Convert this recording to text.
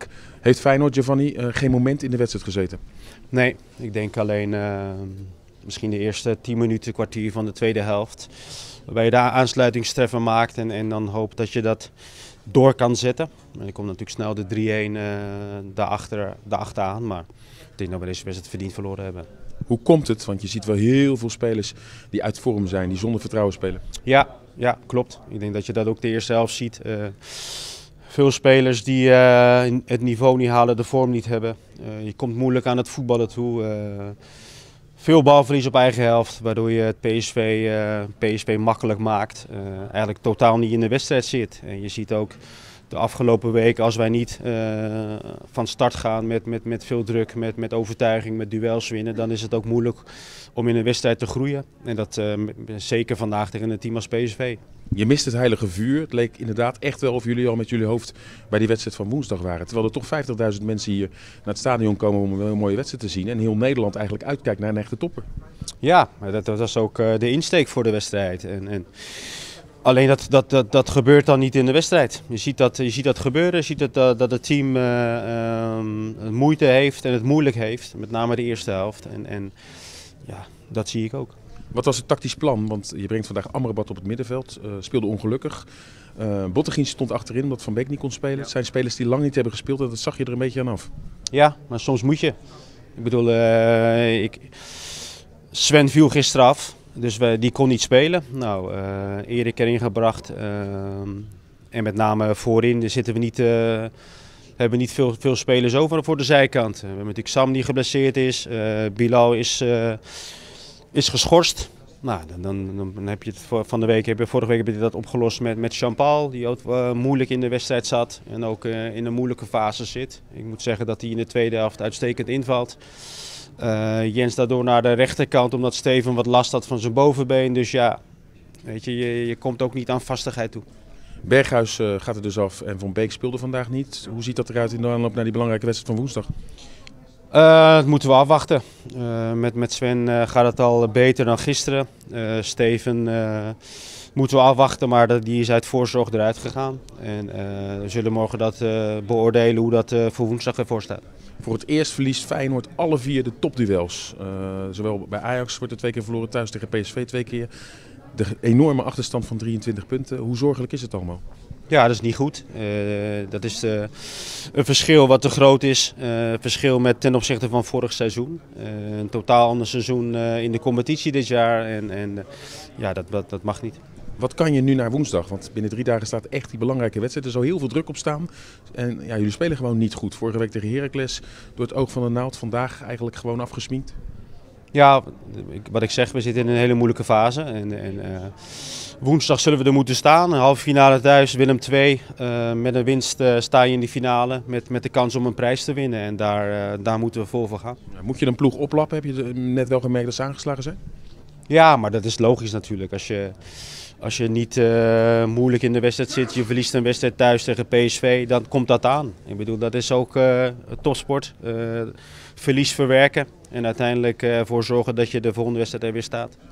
eigenlijk heeft Feyenoord, Giovanni, geen moment in de wedstrijd gezeten. Nee, ik denk alleen misschien de eerste 10 minuten, kwartier van de tweede helft. Waarbij je daar aansluitingstreffer maakt en dan hoopt dat je dat door kan zetten. En dan komt natuurlijk snel de 3-1 daarachter aan. Maar ik denk dat we deze wedstrijd verdiend verloren hebben. Hoe komt het? Want je ziet wel heel veel spelers die uit vorm zijn, die zonder vertrouwen spelen. Ja, klopt. Ik denk dat je dat ook de eerste helft ziet. Veel spelers die het niveau niet halen, de vorm niet hebben. Je komt moeilijk aan het voetballen toe. Veel balverlies op eigen helft, waardoor je het PSV makkelijk maakt. Eigenlijk totaal niet in de wedstrijd zit. En je ziet ook de afgelopen weken, als wij niet van start gaan met veel druk, met overtuiging, met duels winnen, dan is het ook moeilijk om in een wedstrijd te groeien. En dat zeker vandaag tegen een team als PSV. Je mist het heilige vuur. Het leek inderdaad echt wel of jullie al met jullie hoofd bij die wedstrijd van woensdag waren. Terwijl er toch 50.000 mensen hier naar het stadion komen om een mooie wedstrijd te zien. En heel Nederland eigenlijk uitkijkt naar een echte topper. Ja, maar dat was ook de insteek voor de wedstrijd. Alleen dat gebeurt dan niet in de wedstrijd. Je ziet dat gebeuren. Je ziet dat het team moeite heeft en het moeilijk heeft. Met name de eerste helft. En ja, dat zie ik ook. Wat was het tactisch plan? Want je brengt vandaag Amrabat op het middenveld. Speelde ongelukkig. Bottegien stond achterin omdat Van Beek niet kon spelen. Het zijn spelers die lang niet hebben gespeeld en dat zag je er een beetje aan af. Ja, maar soms moet je. Ik bedoel, Sven viel gisteren af. Dus die kon niet spelen. Nou, Erik erin gebracht. En met name voorin zitten we niet, hebben we niet veel spelers over voor de zijkant. We hebben natuurlijk Sam die geblesseerd is. Bilal is geschorst. Nou, dan heb je het vorige week heb je dat opgelost met Jean-Paul, die ook moeilijk in de wedstrijd zat en ook in een moeilijke fase zit. Ik moet zeggen dat hij in de tweede helft uitstekend invalt. Jens daardoor naar de rechterkant omdat Steven wat last had van zijn bovenbeen. Dus ja, weet je komt ook niet aan vastigheid toe. Berghuis gaat er dus af en Van Beek speelde vandaag niet. Hoe ziet dat eruit in de aanloop naar die belangrijke wedstrijd van woensdag? Dat moeten we afwachten. Met Sven gaat het al beter dan gisteren. Steven moeten we afwachten, maar die is uit voorzorg eruit gegaan. En we zullen morgen dat beoordelen hoe dat voor woensdag ervoor staat. Voor het eerst verliest Feyenoord alle 4 de topduels. Zowel bij Ajax wordt er 2 keer verloren, thuis tegen PSV 2 keer. De enorme achterstand van 23 punten. Hoe zorgelijk is het allemaal? Ja, dat is niet goed. Dat is een verschil wat te groot is. Verschil ten opzichte van vorig seizoen. Een totaal ander seizoen in de competitie dit jaar. Ja, dat mag niet. Wat kan je nu naar woensdag? Want binnen 3 dagen staat echt die belangrijke wedstrijd. Er zal heel veel druk op staan. En ja, jullie spelen gewoon niet goed. Vorige week tegen Heracles door het oog van de naald. Vandaag eigenlijk gewoon afgesminkt. Ja, wat ik zeg, we zitten in een hele moeilijke fase. Woensdag zullen we er moeten staan. Een halve finale thuis, Willem II. Met een winst sta je in die finale met de kans om een prijs te winnen. En daar moeten we vol voor gaan. Moet je een ploeg oplappen? Heb je net wel gemerkt dat ze aangeslagen zijn? Ja, maar dat is logisch natuurlijk. Als je niet moeilijk in de wedstrijd zit, je verliest een wedstrijd thuis tegen PSV, dan komt dat aan. Ik bedoel, dat is ook topsport. Verlies verwerken en uiteindelijk ervoor zorgen dat je de volgende wedstrijd er weer staat.